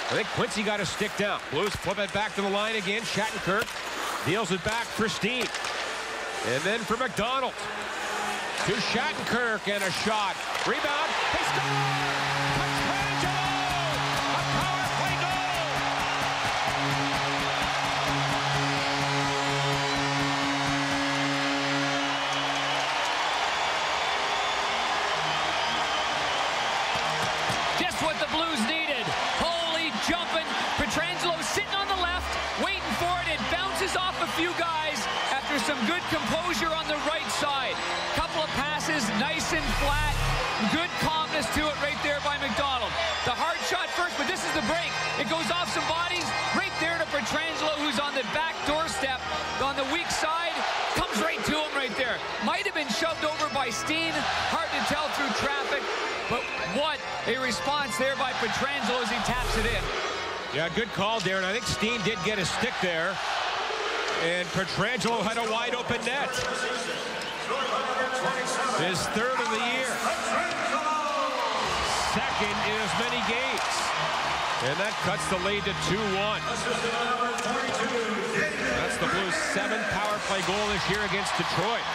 I think Quincy got a stick down. Blues flip it back to the line again. Shattenkirk deals it back for Steen. And then for McDonald. To Shattenkirk and a shot. Rebound. He scores! Pietrangelo! A power play goal! Just what the Blues needed. Holy jumping. Pietrangelo sitting on the left, waiting for it. It bounces off a few guys after some good composure on the right side. Couple of passes, nice and flat. Good calmness to it right there by McDonald. The hard shot first, but this is the break. It goes off some bodies. Right there to Pietrangelo, who's on the back doorstep on the weak side. Comes right to him right there. Might have been shoved over by Steen. Hard to tell through traffic. But what a response there by Pietrangelo as he taps it in. Yeah, good call, Darren. I think Steen did get a stick there. And Pietrangelo had a wide open net. His third of the year. Second in as many games. And that cuts the lead to 2-1. That's the Blues' 7th power play goal this year against Detroit.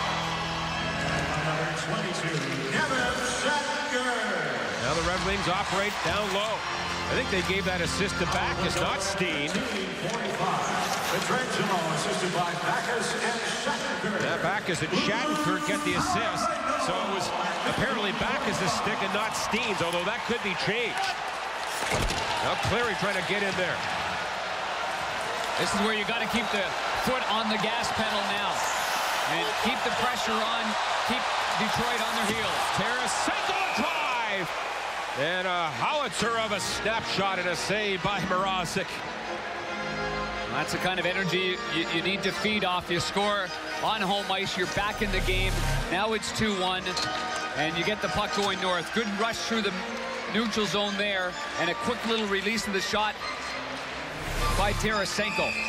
Now the Red Wings operate down low. I think they gave that assist to Backes, not Steen. Pietrangelo assisted by Backes and Shattenkirk. Yeah, Backes and Shattenkirk get the assist. So it was apparently Backes' stick and not Steen's, although that could be changed. Now Cleary trying to get in there. This is where you got to keep the foot on the gas pedal now. And keep the pressure on. Keep Detroit on their heels. Tarasenko drive. And a howitzer of a snapshot and a save by Mrazek. That's the kind of energy you need to feed off. You score on home ice. You're back in the game. Now it's 2-1. And you get the puck going north. Good rush through the neutral zone there. And a quick little release of the shot by Tarasenko.